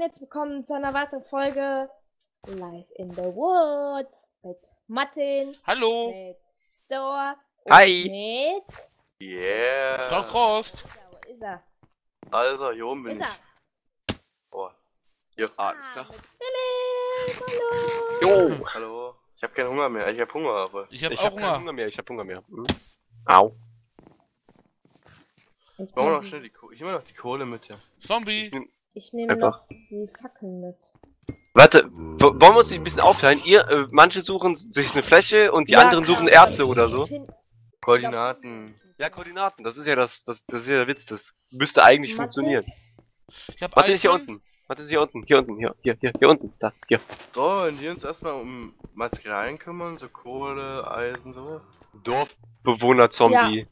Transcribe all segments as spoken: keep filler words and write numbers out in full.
jetzt willkommen zu einer weiteren Folge Live in the Woods mit Martin. Hallo. Mit Store. Hi. Mit... Yeah. Starkrost. Wo ist er? Also, hier oben bin Ist ich. er? Oh. Hier. Ah, Alles klar. mit Philipp. Hallo. Jo. Hallo. Ich hab keinen Hunger mehr. Ich hab Hunger, aber. Ich hab ich auch hab Hunger. keinen Hunger mehr. Ich hab Hunger mehr. Hm. Au. Ich Ich brauche noch nehme schnell die Kohle. Ich nehme noch die Kohle mit, ja. Zombie. ich nehm noch die Fackeln mit. Warte, wollen wir uns nicht ein bisschen aufteilen? Ihr, äh, manche suchen sich eine Fläche und die Ja, anderen klar, suchen Ärzte oder ich so. find- Koordinaten. Ja, Koordinaten. Das ist ja das, das, das ist ja der Witz. Das müsste eigentlich Martin? funktionieren. Ich hab Warte, ist hier Eisen. unten. Warte, ist hier unten. Hier unten. Hier, hier, hier, hier unten. Da, hier. So, und wir uns erstmal um Materialien kümmern, so Kohle, Eisen, sowas. Dorfbewohner-Zombie.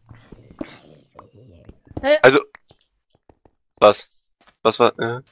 Hä? Also. Was? Was war, äh?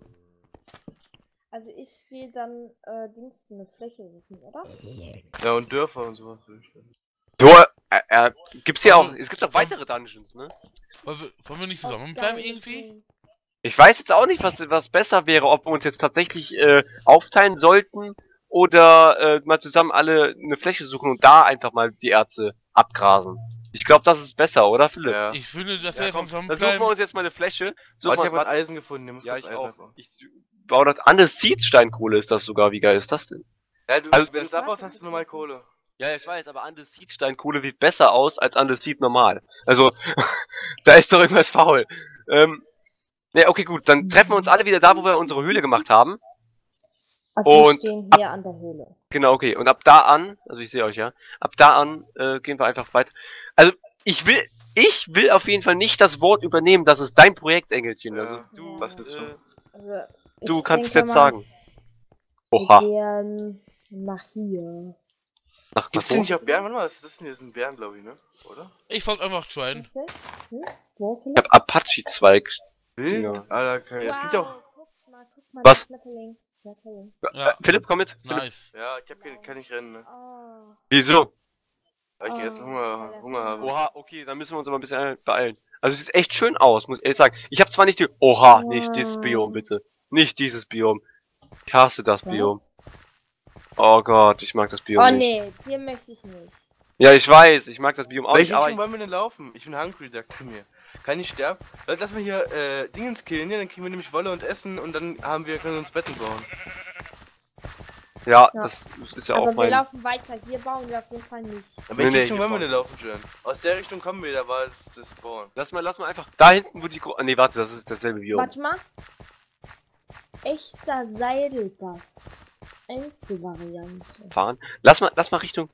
Also ich gehe dann äh, Dings eine Fläche suchen, oder? Ja, und Dörfer und sowas will ich dann. So, äh, äh, gibt's hier auch, es gibt auch weitere Dungeons, ne? Wollen wir, wollen wir nicht Oh, zusammenbleiben geil. irgendwie? Ich weiß jetzt auch nicht, was, was besser wäre, ob wir uns jetzt tatsächlich, äh, aufteilen sollten, oder, äh, mal zusammen alle eine Fläche suchen und da einfach mal die Ärzte abgrasen. Ich glaube, das ist besser, oder, Philipp? Ja. Ich finde, dass Ja, wir komm, dann suchen zusammenbleiben. wir uns jetzt mal eine Fläche. So, Warte, ich mal, hab was Eisen gefunden, der muss ja, kurz ich Eisen auch. abbauen. Ich baue das Andesitsteinkohle ist das sogar, wie geil ist das denn? Ja, du, Also, wenn du es abbaust, hast du normal Kohle. Ja, ich weiß, aber Andesitsteinkohle sieht besser aus als Andesit normal. Also, da ist doch irgendwas faul. Ähm, ne, okay, gut, dann treffen wir uns alle wieder da, wo wir unsere Höhle gemacht haben. Also wir Und- stehen hier an der Höhle. Genau, okay. Und ab da an, also ich sehe euch ja, ab da an äh, gehen wir einfach weiter. Also, ich will, ich will auf jeden Fall nicht das Wort übernehmen, das ist dein Projekt, Engelchen. Also, Ja, du, was ist so? äh, Also du ich kannst denke jetzt mal, sagen. Wir Oha. gehen nach hier. Nach, Gibt's nach hier wo? nicht auch Bären? Warte mal, das ist, das sind Bären, glaube ich, ne? Oder? Ich folge einfach Schwein. Weißt du? Hm? Wo, Ich Philipp? hab Apache-Zweig. Wild? Ja. Alter, okay. Es gibt ja auch. Guck mal, guck mal, Was? das Schmetterling. Schmetterling. Ja. Äh, Philipp, komm mit. Philipp. Nice. Ja, ich hab keine, kann nicht rennen, ne? Oh. Wieso? Weil ich Oh, erst Hunger, Alter. Hunger habe. Oha, okay, dann müssen wir uns aber ein bisschen beeilen. Also, es sieht echt schön aus, muss ich ehrlich sagen. Ich habe zwar nicht die... Oha, nicht dieses Biom, bitte. Nicht dieses Biom. Ich hasse das Biom. Was? Oh Gott, ich mag das Biom Oh nicht. nee, hier möchte ich nicht. Ja, ich weiß, ich mag das Biom auch nicht, Welche aber Richtung wollen wir denn laufen? Ich bin hungry, sagt er mir. Kann ich sterben? Leute, lass mal hier äh, Dingens killen, ja? Dann kriegen wir nämlich Wolle und Essen und dann haben wir, können wir uns Betten bauen. ja, Ja. das ist ja Aber auch wir mein... laufen weiter. Hier bauen wir auf jeden Fall nicht. In welche Nee, nee, Richtung hier wollen wir vorne. denn laufen, Jön? Aus der Richtung kommen wir, da war das, das Spawn. Lass mal, lass mal einfach da hinten, wo die... Gro nee, warte, das ist dasselbe Biom. Warte mal. Echter Seidelbast. Einzelvariante. Fahren. Lass mal, lass mal Richtung...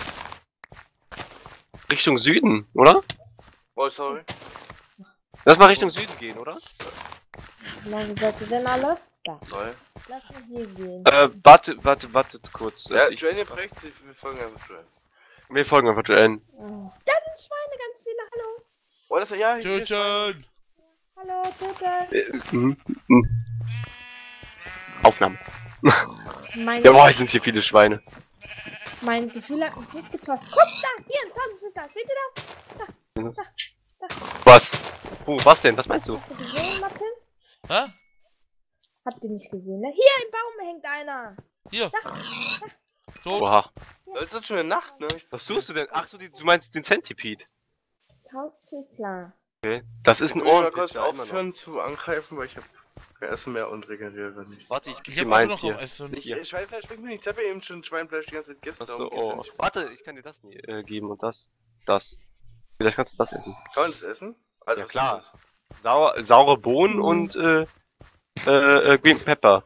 Richtung Süden, oder? Oh, sorry. Lass mal Richtung Süden gehen, oder? Na, wo seid ihr denn alle? Da. Sorry. Lass mal hier gehen. Äh, warte, warte, wartet kurz. Ja, ich, Jön, ihr prägt sich, wir folgen einfach Jön. wir folgen einfach Joanne. Oh. Da sind Schweine, ganz viele. Hallo. Oh, das ist ja, hier, hier Töten! Hallo, bitte. Äh, mhm, mhm. Aufnahme. Mein, Ja, boah, es sind hier viele Schweine. mein Gefühl hat mich nicht getäuscht. Guck da, hier, ein Todesfischer. Seht ihr das? Was? Oh, was denn? Was meinst du? Hast du gesehen, Martin? Hä? Habt ihr nicht gesehen, ne? Hier im Baum hängt einer. Hier. Tot. Oha. Das ist doch schon eine Nacht, ne? Ich Was suchst du denn? Ach so, die, du meinst den Centipede. Tausendfüßler. Okay. Das ist ein will mal kurz ordentlicher. immer noch. aufhören zu angreifen, weil ich hab kein Essen mehr und regeneriere nicht. Warte, ich geb Ich dir hab auch meins noch hier. auf Essen. Ich, Hier. äh, Schweinefleisch schmeckt mir nicht. Ich hab ja eben schon Schweinefleisch die ganze Zeit gegessen. Achso, darum geht's ja oh. nicht. Warte, ich kann dir das nie, äh, geben und das. Das. Vielleicht kannst du das essen. Kann man das essen? Alter, Ja, was klar. ist das? Sauer, saure Bohnen Mhm. und äh, äh, äh, Green Pepper.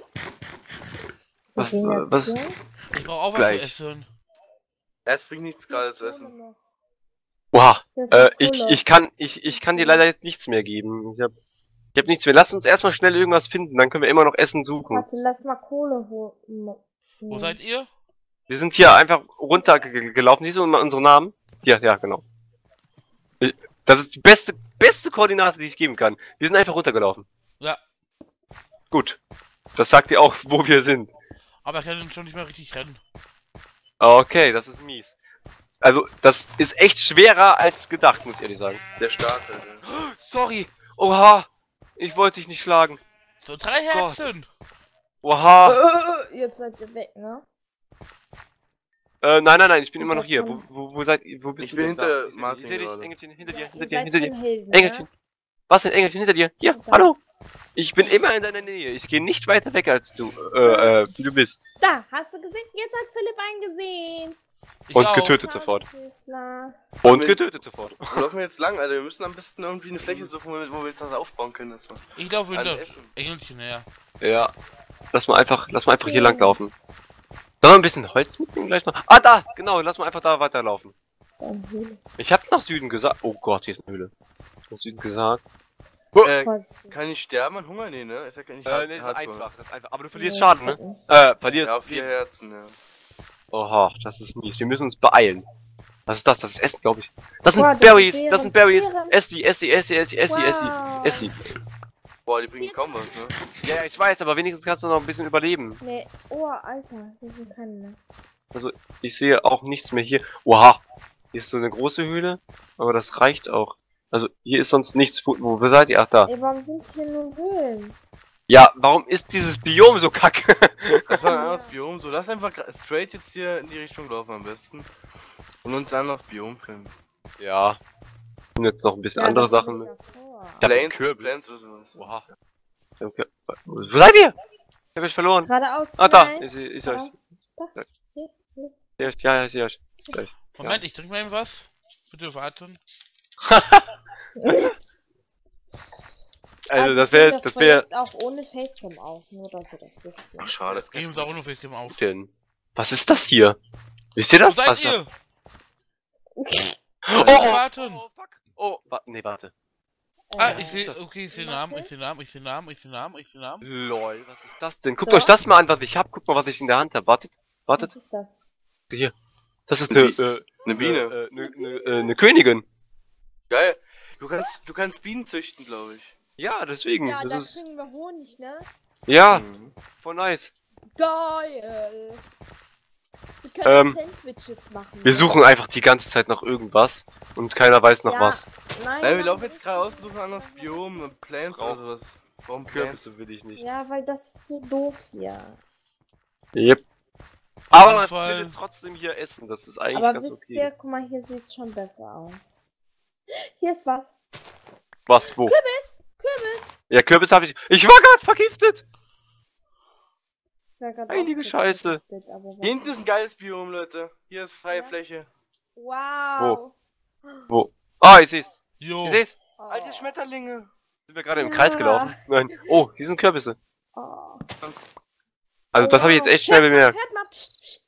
Was, Wir gehen äh, jetzt was? hier. Ich brauch auch was Gleich. zu essen. Ja, es bringt nichts Hier gerade ist zu Kohle essen. noch. Oha. Hier ist Äh, noch ich, Kohle. ich kann, ich, ich kann dir leider jetzt nichts mehr geben. Ich hab, ich hab nichts mehr. Lass uns erstmal schnell irgendwas finden, dann können wir immer noch Essen suchen. Warte, lass mal Kohle holen. Wo seid ihr? Wir sind hier einfach runtergelaufen. Siehst du unsere Namen? Ja, ja, genau. Das ist die beste, beste Koordinate, die ich geben kann. Wir sind einfach runtergelaufen. Ja. Gut. Das sagt ihr auch, wo wir sind. Aber ich kann schon nicht mehr richtig rennen. Okay, das ist mies. Also, das ist echt schwerer als gedacht, muss ich ehrlich sagen. Der Start, Alter. Sorry. Oha. Ich wollte dich nicht schlagen. So, drei Herzen! Oha! Jetzt seid ihr weg, ne? Äh, nein, nein, nein, ich bin Ich immer noch werd hier. Wo, schon- wo, wo seid ihr? Wo bist Ich du bin denn? hinter Da. Ich Martin seh dich, gerade. Engelchen, hinter dir, Ja, hinter ihr dir, seid hinter dir. schon Helden, Engelchen. ne? Was denn, Engelchen, hinter dir? Hier, Da. hallo! Ich bin immer in deiner Nähe. Ich gehe nicht weiter weg als du, äh, äh, wie du bist. Da, hast du gesehen? Jetzt hat Philipp einen gesehen. Ich Und auch. getötet sofort. Tausendfüßler. Und getötet sofort. Wo laufen wir jetzt lang, Alter? Wir müssen am besten irgendwie eine Fläche suchen, wo wir wo wir jetzt was aufbauen können. Jetzt mal. Ich laufe An hinter Essen. Engelchen her. Ja. Lass mal einfach, lass mal einfach hier Ja. lang laufen. Sollen wir ein bisschen Holz mitnehmen gleich noch? Ah, da! Genau, lass mal einfach da weiterlaufen. So eine Höhle. Ich hab's nach Süden gesagt. Oh Gott, hier ist eine Höhle. Nach Süden gesagt. Äh, Vorsichtig. kann ich sterben an Hunger? Nee, ne? Ist ja nicht Äh, nee, das ist Hardcore. einfach, das ist einfach. Aber du verlierst Nee, Schaden, ne? gucken. Äh, verlierst. Ja, vier Herzen, ja. Oha, das ist mies. Wir müssen uns beeilen. Was ist das? Das ist Essen, glaube ich. Das sind Boah, das Berries, sind das sind Beeren, Berries. Beeren. Essi, Essi, Essi, Essi, Essi, Wow. Essi, Essi. Boah, die bringen kaum was, ne? Ja, ja, ich weiß, aber wenigstens kannst du noch ein bisschen überleben. Nee, oh, Alter, hier sind keine mehr. Also, ich sehe auch nichts mehr hier. Oha, hier ist so eine große Höhle, aber das reicht auch. Also, hier ist sonst nichts. Wo, wo seid ihr? Ach, da. Ey, warum sind hier nur Höhlen? Ja, warum ist dieses Biom so kacke? Das war ein anderes Biom. So, lass einfach gra- straight jetzt hier in die Richtung laufen am besten. Und uns ein anderes Biom finden. Ja. Und jetzt noch ein bisschen Ja, andere das hab Sachen. ich ja vor. Ich hab einen Plains, Kürbis. Plains oder sowas. Oha. Ich hab ge- Wo seid ihr? Ich hab euch verloren. Geradeaus. Ah, da. nein. Ich seh ich seh euch. Geradeaus. Da. Hier, hier. Seh euch. Ja, ja, ich seh euch. Gleich. Moment, ich trinke mal eben was. Bitte warten. Also, das ich nehm wäre, das wäre. Projekt auch ohne Facecam auf, nur dass ihr das wisst. Ne? Ach, schade. Geben Sie auch nur Facecam auf. denn? Was ist das hier? Wisst ihr Wo das? seid Was ihr? Oh, Bitte oh, warten. oh, fuck. Oh, wa nee, warte. Ah, Äh, ich sehe, okay, ich sehe Namen, warte. ich sehe Namen, ich sehe Namen, ich sehe Namen, ich sehe Namen. Lol, was ist das denn? Guckt So. euch das mal an, was ich hab. Guckt mal, was ich in der Hand hab. Wartet, wartet. Was ist das? Hier. Das ist Eine eine, Bi- äh, Eine Biene. Äh, eine, eine, äh, eine Königin. Geil. Du kannst, du kannst Bienen züchten, glaube ich. Ja, deswegen. Ja, da das ist, kriegen wir Honig, ne? ja, Mhm. voll nice. Geil! Wir können Ähm, Sandwiches machen. Wir ne? suchen einfach die ganze Zeit nach irgendwas und keiner weiß nach Ja, was. Nein, Nein, wir nein, laufen jetzt nicht. gerade aus und suchen ein anderes Biom, Plants oder sowas. Warum Plants? Kürbisse will ich nicht. Ja, weil das ist so doof hier. Yep. Aber jeden man Fall. findet trotzdem hier Essen, das ist eigentlich Aber ganz wisst okay. ihr, guck mal, hier sieht's schon besser aus. Hier ist was. Was, wo? Kürbis! Kürbis! Ja, Kürbis habe ich. Ich war gerade vergiftet! Ich war grad Heilige auch kurz Scheiße. vergiftet, aber was- Hier hinten ist ein geiles Biom, Leute. Hier ist freie Ja. Fläche. Wow! Wo? Ah, ich seh's. Jo. Ich seh's. Oh. Alte Schmetterlinge. Sind wir gerade im Ja. Kreis gelaufen? Nein. Oh, hier sind Kürbisse. Oh. Also das habe ich jetzt echt schnell Hört mal, bemerkt. Hört mal, pst, pst.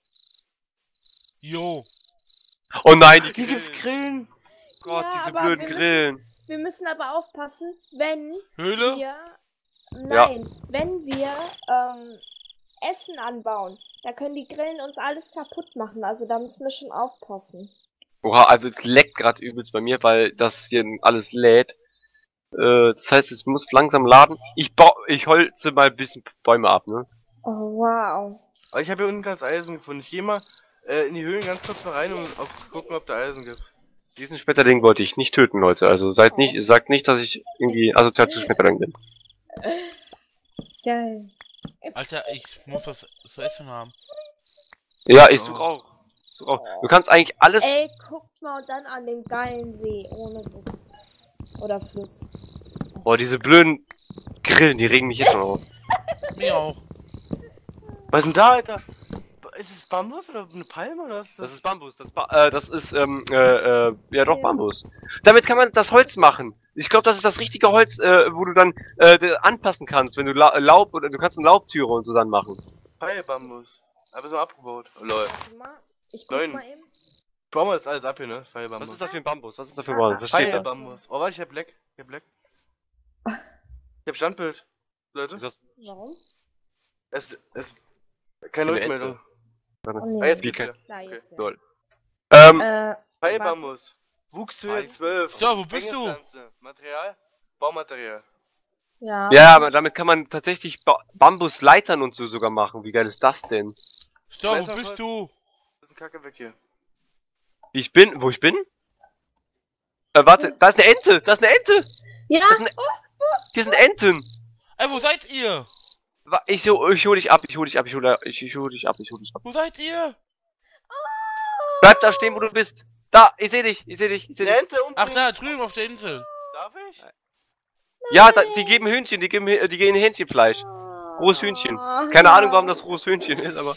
Jo. Oh nein, die Hier gibt's Grillen. Grillen. Gott, Ja, diese aber blöden wir müssen- Grillen. Wir müssen aber aufpassen, wenn Höhle? wir. Nein, wenn wir ähm, Essen anbauen, da können die Grillen uns alles kaputt machen. Also da müssen wir schon aufpassen. Oha, also es leckt gerade übelst bei mir, weil das hier alles lädt. Äh, das heißt, es muss langsam laden. Ich bau, ich holze mal ein bisschen Bäume ab, ne? Oh, wow. Aber ich habe hier unten ganz Eisen gefunden. Ich gehe mal äh, in die Höhlen ganz kurz mal rein, um auf zu gucken, ob da Eisen gibt. Diesen Schmetterling wollte ich nicht töten, Leute. Also seid nicht, sagt nicht, dass ich irgendwie asozial zu Schmetterling bin. Geil. Alter, ich muss was zu essen haben. Ja, ich suche auch. Such auch. Du kannst eigentlich alles. Ey, guckt mal dann an dem geilen See, ohne Witz. Oder Fluss. Boah, diese blöden Grillen, die regen mich jetzt schon auf. Mir auch. Was ist denn da, Alter? Ist es Bambus oder eine Palme oder was ist das? Das ist Bambus, das, ba äh, das ist, ähm, äh, äh, ja doch, Ja. Bambus. Damit kann man das Holz machen. Ich glaube, das ist das richtige Holz, äh, wo du dann, äh, anpassen kannst, wenn du La Laub, oder du kannst eine Laubtüre und so dann machen. Pfeilbambus. Aber so abgebaut. Oh, lol. Warte mal. Ich guck Neun. mal eben. Bauen wir jetzt alles ab hier, ne? Was Pfeilbambus. ist das für ein Bambus? Was ist das für ein Bambus? Was steht da? Pfeilbambus. Oh, warte, ich hab Black. Ich hab Black. Ich hab Standbild. Leute. Ist das Warum? Es ist keine Eine Rückmeldung. Oh, Ah, nee. jetzt Wie geht's kein- wieder. Da, Okay. jetzt. Lol. Ähm, Äh, Pfeilbambus. Wuchshöhe zwölf. So, wo bist du? Hängepflanze. Material? Baumaterial. ja. ja, aber damit kann man tatsächlich ba Bambusleitern und so sogar machen. Wie geil ist das denn? Stopp, Messer wo bist kurz. du? Das ist ein Kacke weg hier. Wie ich bin? Wo ich bin? Äh, warte, da ist eine Ente! Da ist eine Ente! Ja, Das sind, hier sind Enten! Ey, wo seid ihr? Wa- Ich, so- ich hol dich ab, ich hol dich ab, ich hol, ich, ich hol dich ab, ich hol dich ab. Wo seid ihr? Bleib da stehen, wo du bist. Da, ich seh dich, ich seh dich, ich seh Eine dich. Ente Ach, umbringen. da drüben auf der Insel. Darf ich? Ja, da, die geben Hühnchen, die geben, die geben Hähnchenfleisch. Rohes Hühnchen. Keine Ahnung, warum das rohes Hühnchen ist, aber...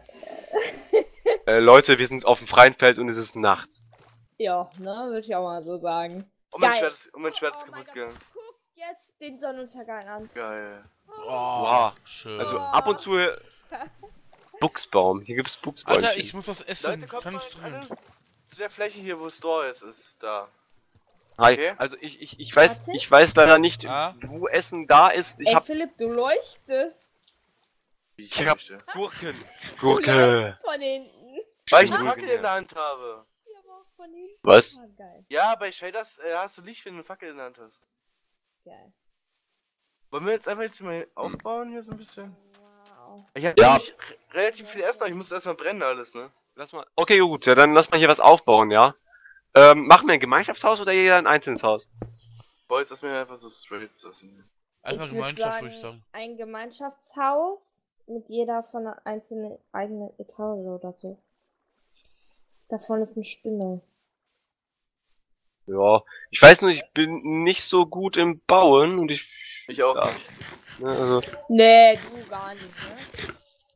äh, Leute, wir sind auf dem freien Feld und es ist Nacht. Ja, ne, würde ich auch mal so sagen. Und mein Geil. Schwert ist, und mein Schwert ist Oh mein kaputt Gott. gegangen. Guck jetzt den Sonnenuntergang an. Geil. Oh, Wow. schön. Also ab und zu... äh, Buchsbaum, hier gibt's Buchsbäumchen. Alter, ich muss was essen. Leute, kommt mal Ganz alle dringend. zu der Fläche hier, wo Store jetzt ist. Da. Hi, Okay. also ich, ich, ich weiß, Warte. ich weiß leider nicht, Ja? wo Essen da ist. Ich Ey, hab, Philipp, du leuchtest. Ich ich hab möchte. Gurken. Du Gurke. leuchtest von hinten. Weil ich eine Gurken, Fackel ja. in der Hand habe. Ja, aber auch von hinten. Was? Ah, geil. Ja, bei Shaders äh, hast du Licht, wenn du eine Fackel in der Hand hast. Geil. Wollen wir jetzt einfach jetzt mal aufbauen hier so ein bisschen? Wow. Ich hab Ja. nämlich re- relativ viel Essen, aber ich muss erstmal brennen alles, ne? Lass mal. Okay, gut, ja, dann lass mal hier was aufbauen, ja? Ähm, machen wir ein Gemeinschaftshaus oder jeder ein einzelnes Haus? Boah, jetzt lass mir einfach so straight so hin. Einfach Ich würd Gemeinschaft, würde ich sagen. Ein Gemeinschaftshaus mit jeder von einer einzelnen eigenen Etage oder so. Da vorne ist eine Spinne. Ja, ich weiß nur, ich bin nicht so gut im Bauen und ich, Ich auch Ja. nicht. ne, also, Nee, du gar nicht, ne?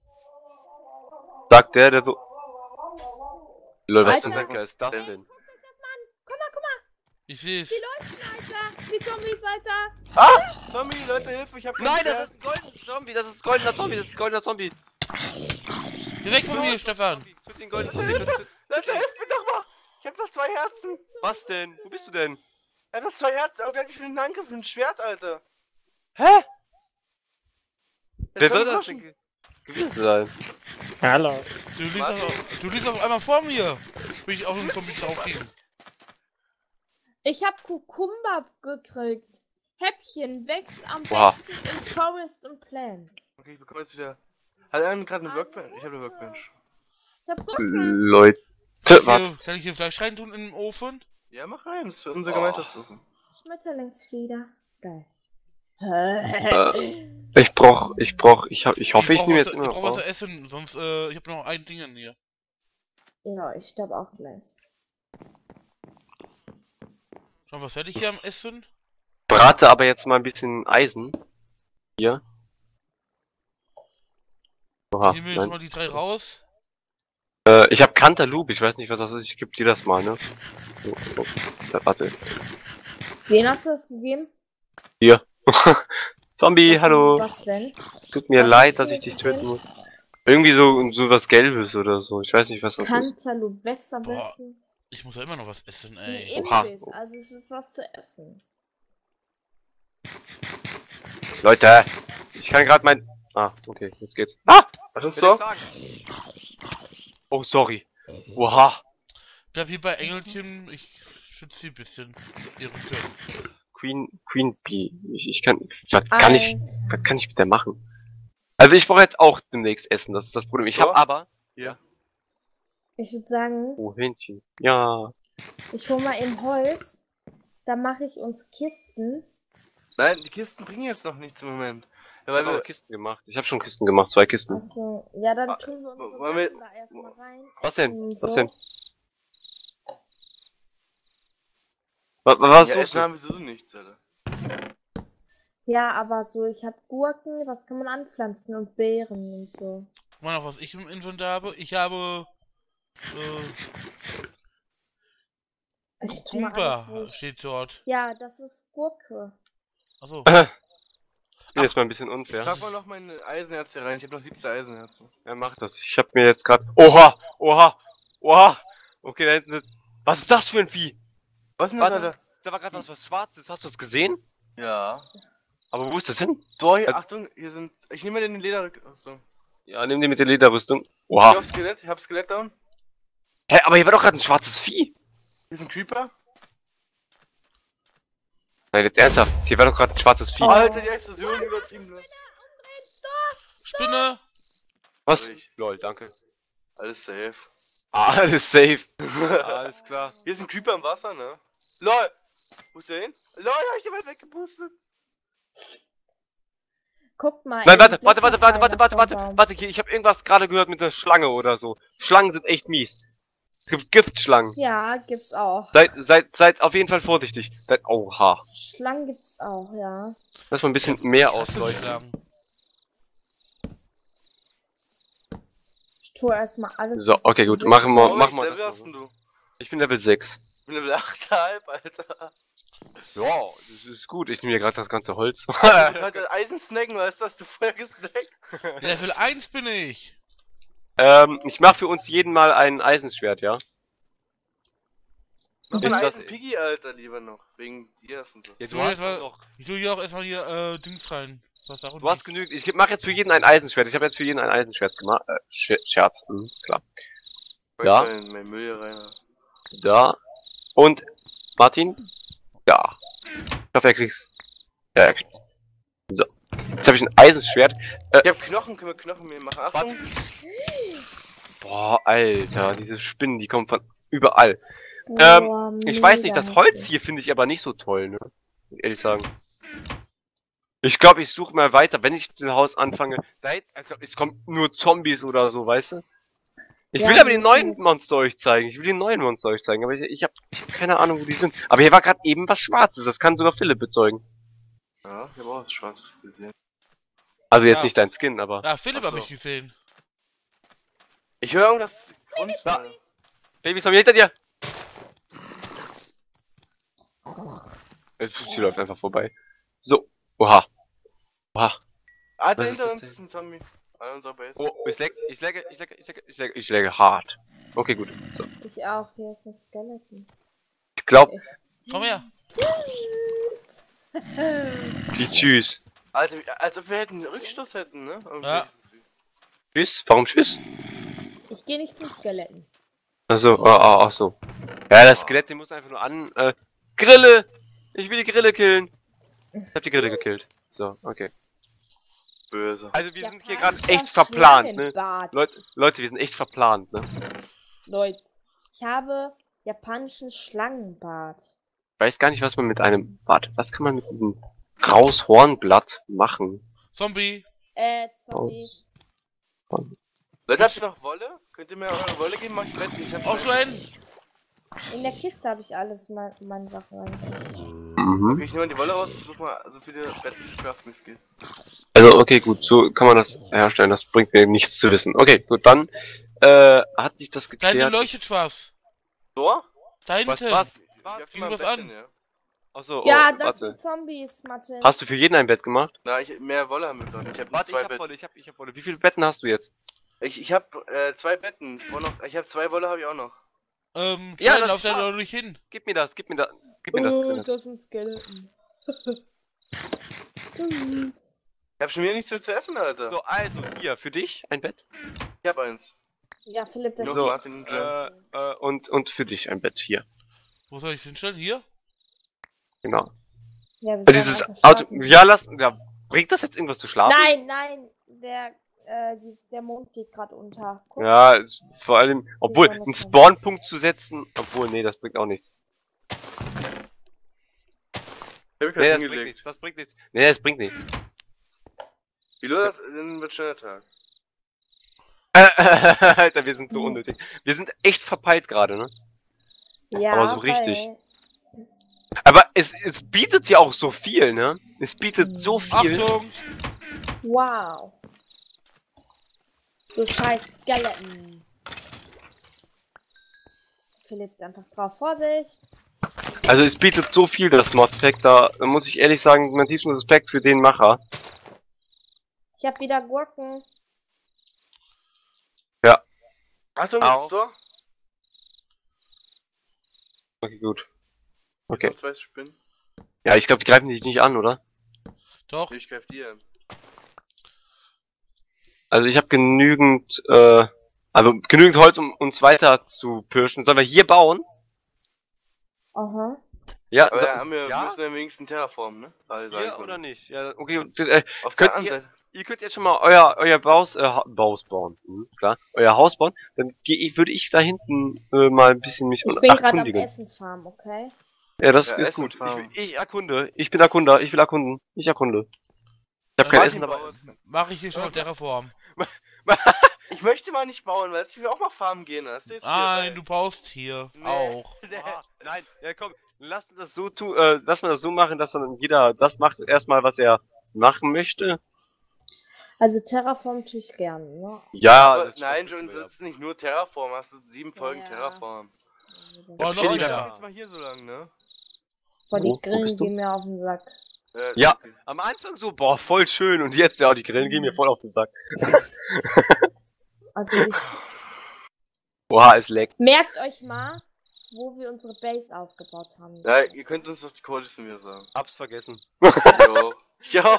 sagt der, der so... Leute, was Alter. zum Henker ist das Ey, denn? guck euch das mal an. Guck mal, guck mal. Ich seh's. Die leuchten, Alter. Die Zombies, Alter. Ah! Zombie, Leute, Hilfe, ich hab kein Nein, Schwert. das ist ein goldener Zombie, das ist ein goldener Zombie, das ist ein goldener Zombie. Geh weg von mir, Stefan. Töt den goldenen Zombie, töt, töt. Leute, hilf mir doch mal! Ich hab noch zwei Herzen! Was denn? Wo bist du denn? Er hat noch zwei Herzen, aber der hat mich für den Angriff für ein Schwert, Alter! Hä? Der Wer Zombie wird das Groschen. denn ge- gewesen sein? Hallo. Du liegst, Warte. auf, du liegst auf einmal vor mir. Will ich auch einen Zombie draufkriegen. Ich hab Kukumba gekriegt. Häppchen wächst am Oha. besten in Forest und Plants. Okay, ich bekomme jetzt wieder. Hat einer gerade eine Workbench? Ich habe eine Workbench. Ich hab Gurken. Leute, warte. Hier, soll ich hier Fleisch rein tun in den Ofen? Ja, mach rein, das ist für unser Oh. Gemeinschaftssuchen. Schmetterlingsflieder. Geil. Äh, ich brauch, ich brauch, ich hab, ich hoffe, ich, brauch nehme was- jetzt immer Ich noch brauch was auf. zu essen, sonst, äh, ich hab noch ein Ding in hier. Ja, ich sterbe auch gleich. Schon was fertig hier am Essen? Brate aber jetzt mal ein bisschen Eisen. Hier. Oha, Nehmen wir jetzt nein. mal die drei raus. Äh, ich hab Cantaloupe, ich weiß nicht, was das ist, ich geb dir das mal, ne? Oh, oh. Ja, warte. Wen hast du das gegeben? Hier. Zombie, Was- hallo. Was denn? Tut mir was leid, ist dass hier ich dich drin? töten muss. Irgendwie so, so was Gelbes oder so. Ich weiß nicht, was das ist. Cantaloupe wächst am Boah. besten. Ich muss ja immer noch was essen, Ein ey. Oha. Imbiss, also es ist was zu essen. Leute, ich kann gerade mein... Ah, okay, jetzt geht's. Ah! Was ist will so? ich sagen? Oh, sorry. Oha. Bleib hier bei Engelchen, ich schütze sie ein bisschen. Ihre Rücken. Queen, Queen Bee. Ich, ich kann... Was kann ich... Alter. Was kann ich mit der machen? Also ich brauche jetzt auch demnächst Essen, das ist das Problem. Ich Ja. habe aber... Ich würde sagen, Oh, Hähnchen. Ja. ich hole mal eben Holz. Da mache ich uns Kisten. Nein, die Kisten bringen jetzt noch nichts im Moment. Ja, Ich weil habe aber wir, Kisten gemacht. Ich habe schon Kisten gemacht, zwei Kisten. Achso, ja, dann Ah, tun wir unsere wollen wir- Sachen da erstmal rein. Was denn? essen und Was so. denn? Was, was ja, suchst Essen du? haben wir sowieso nichts, Alter. Ja, aber so, ich habe Gurken, was kann man anpflanzen und Beeren und so. Guck mal noch, was ich im Inventar habe. Ich habe... Äh, Ich tu mal alles, wo Kumba ich... steht dort. Ja, das ist Gurke. Achso. Ich bin jetzt mal ein bisschen Ich unfair. pack mal noch meine Eisenherz hier rein. Ich habe noch siebzehn Eisenherzen. Ja, mach das. Ich hab mir jetzt gerade... Oha! Oha! Oha! Okay, da hinten ist... Was ist das für ein Vieh? Was ist denn das, Warte, Alter? da war gerade was, was Schwarzes. Hast du es gesehen? Ja. Aber wo ist das hin? So, hier, Äh, Achtung, hier sind. Ich nehme mal den Lederrüstung. Ja, nimm die mit der Lederrüstung. Ich Oha. hab Skelett, ich hab Skelett down. Hä, aber hier war doch gerade ein schwarzes Vieh. Hier ist ein Creeper. Nein, jetzt ernsthaft. Hier war doch gerade ein schwarzes Vieh. Oh. Alter, die Explosion übertrieben. Ne? Spinne! Was? Durch. Lol, danke. Alles safe. Alles safe. Alles klar. Hier ist ein Creeper im Wasser, ne? LOL! Wo ist der hin? LOL, hab ich den weit weggepustet. Guckt mal. Nein, in warte, die warte, warte, warte, warte, warte, Blätterpfeiler warte, vom Baum. warte, ich habe irgendwas gerade gehört mit einer Schlange oder so. Schlangen sind echt mies. Es gibt Giftschlangen. Ja, gibt's auch. Seid, seid, seid auf jeden Fall vorsichtig. Seid, oha. Schlangen gibt's auch, ja. Lass mal ein bisschen mehr Ich hasse ausleuchten. Schlangen. Ich tue erstmal alles. So, was ich okay, gut, besitze. machen wir- Oh, machen welches wir Level das hast so. denn du? Ich bin Level sechs. Ich bin Level acht Komma fünf, Alter. Ja, das ist gut. Ich nehme hier gerade das ganze Holz. Ich wollte Eisen snacken, weißt du, hast du vorher gesnackt? Level eins bin ich. ähm, ich mache für uns jeden mal ein Eisenschwert, ja? Mach Ist mal das- Eisen Piggy, Alter, lieber noch. Wegen dir ist und so. Ja, Du du hast jetzt mal- noch. Ich tue hier auch erstmal hier, äh, Dings rein. Was da Du hast genügend. Ich mache jetzt für jeden ein Eisenschwert. Ich habe jetzt für jeden ein Eisenschwert gemacht. Äh, Sch Scherz. Mhm, klar. Weil Ja. ich mein, mein Müll hier rein. Da. Und Martin? Ja. Ich hoffe, er kriegt's. Ja, er kriegt's. So. Jetzt habe ich ein Eisenschwert. Ich hab Knochen, können wir Knochen mir machen? Achtung! Boah, Alter, diese Spinnen, die kommen von überall. Boah, Ich weiß nicht, mega das Holz hässlich. hier finde ich aber nicht so toll, ne? Muss ich ehrlich sagen. Ich glaube, ich suche mal weiter, wenn ich ein Haus anfange. Da, also, es kommt nur Zombies oder so, weißt du? Ich Ja, will aber die das neuen ist- Monster euch zeigen. Ich will die neuen Monster euch zeigen, aber ich, ich habe ich hab keine Ahnung, wo die sind. Aber hier war gerade eben was Schwarzes, das kann sogar Philipp bezeugen. Ja, ich hab auch was Schwarzes gesehen. Also jetzt Ja. nicht dein Skin, aber... Ja, Philipp Ach habe so. ich gesehen. Ich höre irgendwas. Kunst. Da. Babys von mir hinter dir! Sie läuft einfach vorbei. So. Oha. Oha. Alter, Was hinter ist uns das ist ein Zombie. An unserer Base. Oh, ich lecke, ich lecke, ich lecke, ich lecke, ich lecke, ich lecke hart. Okay, gut. So. Ich auch, hier ist ein Skeleton. Ich glaub, Komm her. Tschüss! die Tschüss. Alter, wie- als ob wir hätten einen Rückstoß hätten, ne? Irgendwie Ja. dieses Gefühl. Tschüss? Warum Tschüss? Ich gehe nicht zum Skeleton. Achso, oh, oh, ach so. Ja, das Skelett, den muss einfach nur an, äh, Grille! Ich will die Grille killen! Ich hab die Grille gekillt. So, okay. Böse. Also wir sind hier gerade Japanischer echt verplant, ne? Schlangenbart. Leute, Leute, wir sind echt verplant, ne? Leute, ich habe japanischen Schlangenbart. Ich weiß gar nicht, was man mit einem, warte, was kann man mit einem Graushornblatt machen? Zombie. Äh, Zombies. Leute, habt ihr noch Wolle? Könnt ihr mir eure Wolle geben? Mach ich Bett. Ich hab Auch schon einen. schon. In der Kiste habe ich alles, mein, meine Sachen rein. Mhm. Okay, ich nehme mal die Wolle raus und versuch mal so viele Betten zu craften, wie es geht. Also, okay, gut, so kann man das herstellen, das bringt mir nichts zu wissen. Okay, gut, dann, äh, hat sich das Da hinten geklärt. leuchtet was. So? Da Was, hinten. was? Ich werf dir Ging mal ein was Bett an? hin, ja. Achso, Ja, oh, das warte. sind Zombies, Martin. Hast du für jeden ein Bett gemacht? Na, ich, mehr Wolle haben wir doch nicht. Ich hab nur Warte, ich zwei hab Betten. Wolle, ich hab, ich hab Wolle. Wie viele Betten hast du jetzt? Ich, ich hab äh, zwei Betten. Ich, brauch noch, ich hab zwei Wolle, habe ich auch noch. Ähm, Ja, ja, das lauf da war- doch nicht hin. Gib mir das, gib mir das, gib mir das. Oh, Gib mir das. das ist ein Skeleton. Ich hab schon wieder nichts mehr zu essen, Alter. So, also, hier, für dich ein Bett. Ich hab eins. Ja, Philipp, das Nur So, Martin und Jan. Äh, äh, und, und für dich ein Bett, hier. Wo soll ich hinstellen? Hier? Genau. Ja, wir Also sollen dieses einfach Auto, schlafen. ja, lass, ja, bringt das jetzt irgendwas zu schlafen? Nein, nein, der, äh, die, der Mond geht gerade unter. Guck. Ja, es, vor allem, obwohl, Sonne einen kommt. Spawnpunkt zu setzen, obwohl, nee, das bringt auch nichts. Ich hab Nee, mich das halt bringt hingelegt. nichts, das bringt nichts. Nee, das bringt nichts. Wie los, das, dann wird schneller Tag. Alter, wir sind so Mhm. unnötig. Wir sind echt verpeilt gerade, ne? Ja, aber so richtig. weil- Aber es, es bietet ja auch so viel, ne? Es bietet so viel. Achtung! Wow. Du scheiß Skeleton. Philipp, einfach drauf. Vorsicht. Also es bietet so viel, das Modpack, da, da muss ich ehrlich sagen, mein tiefsten Respekt für den Macher. Ich hab wieder Gurken. Achtung, Au. gibt's so? Okay, gut. Okay. Noch zwei Spinnen. Ja, ich glaube, die greifen dich nicht an, oder? Doch. Ich greif die an. Also ich habe genügend, äh, also genügend Holz, um uns weiter zu pirschen. Sollen wir hier bauen? Aha. Ja, Aber so, ja, haben wir ja? müssen ja wenigstens Terraformen, ne? Alle sagen Hier können. oder nicht? Ja, okay, und, äh, Auf Könnt der anderen Seite. ihr könnt jetzt schon mal euer euer Baus, äh, Ha- Baus bauen, mhm, klar, euer Haus bauen. Dann geh ich, würde ich da hinten äh, mal ein bisschen mich Ich bin gerade am erkundigen. Essen farm, okay? Ja, das Ja, ist Essen gut. Ich, farmen. ich erkunde. Ich bin Erkunder. Ich will erkunden. Ich erkunde. Ich hab Dann kein mach Essen ich- dabei. Mach ich hier schon mal Terraform. Ich möchte mal nicht bauen, weil ich will auch mal farmen gehen. Hast du jetzt Nein, hier du baust hier Nee. auch. Oha, nein, ja komm, lass uns das so tu, äh, lass mal das so machen, dass dann jeder das macht erstmal, was er machen möchte. Also Terraform tue ich gerne, ne? Ja, Aber das nein, das John, wissen wir das ist nicht nur Terraform, hast du sieben Folgen Ja. Terraform. Oh, Okay, noch die Bleib mehr. jetzt mal hier so lang, ne? Boah, die Wo? Wo Grillen bist du? gehen mir auf den Sack. Äh, Ja. okay. Am Anfang so, boah, voll schön und jetzt, ja, die Grillen gehen mir voll auf den Sack. Also ich Oha, es leckt. merkt euch mal, wo wir unsere Base aufgebaut haben. Ja, ihr könnt uns doch die Codesten wieder sagen. Hab's vergessen. Jo. Ja.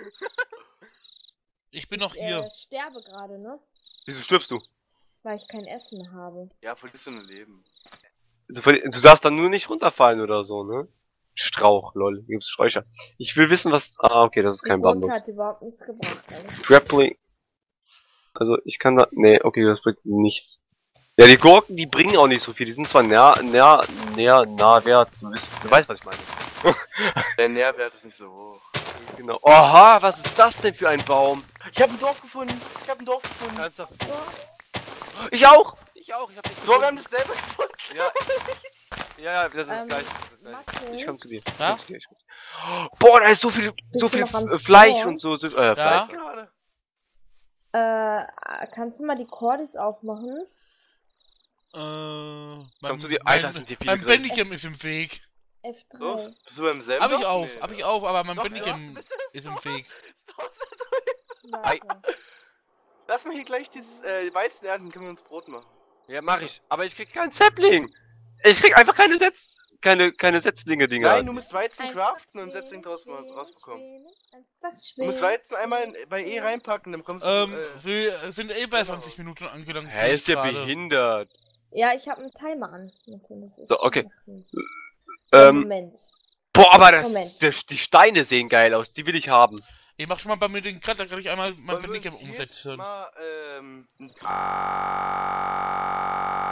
Ich bin noch ich hier. äh, sterbe gerade, ne? Wieso stirbst du? Weil ich kein Essen habe. Ja, verlierst du ein Leben. Du, verli- du darfst dann nur nicht runterfallen oder so, ne? Strauch, lol, hier gibt's Sträucher. Ich will wissen, was... Ah, okay, das ist Die kein Gurke Bambus. hat überhaupt nichts gebracht. Alles. Grappling. Also, ich kann da... Nee, okay, das bringt nichts. Ja, die Gurken, die bringen auch nicht so viel. Die sind zwar näher, näher, näher, nah wert. Du, weißt- du weißt, was ich meine. Der Nährwert ist nicht so hoch. Genau. Oha, was ist das denn für ein Baum? Ich habe ein Dorf gefunden. Ich habe ein Dorf gefunden. Ernsthaft? Ich auch! Ich auch, ich hab nicht So, wir haben das selber gefunden. Ja, ja, ja, das ist Ähm, gleich. Das ist gleich. Mathe, Ich komm zu dir. Ich Ja? komm zu dir. Ich komm. Boah, da ist so viel, Bist so du viel noch am äh, Fleisch Spawn? und so. so äh, Fleisch. Gerade. äh, kannst du mal die Cordis aufmachen? Äh, mein, Komm zu dir. mein, Alter, sind hier viele mein drin. Bandicam ist im Weg. F drei. Los, bist du beim selben Hab ich Dorf? auf, Nee, hab ich ne? auf, aber mein Doch, Bandicam ja, bitte, ist im doch. Weg. Warte. Lass mal hier gleich dieses äh, Weizen ernten, können wir uns Brot machen. Ja, mach ich. Aber ich krieg keinen Sapling. Ich krieg einfach keine Setz... keine, keine Setzlinge-Dinger. Nein, du musst Weizen Einfach craften und Setzling draus mal schweben, rausbekommen. schweben, einfach Du musst schweben, Weizen einmal schweben, in, bei E schweben. reinpacken, dann bekommst du. Ähm, äh, wir sind eh bei Genau. zwanzig Minuten angelangt. Hä, ist ja gerade. behindert. Ja, ich habe einen Timer an. Martin, das ist So, okay. schon So, Ähm, Moment. Boah, aber das, Moment. das, die Steine sehen geil aus. Die will ich haben. Ich mach schon mal bei mir den Cut, da kann ich einmal mein wollen wir Bandicam uns hier umsetzen. Mal, ähm,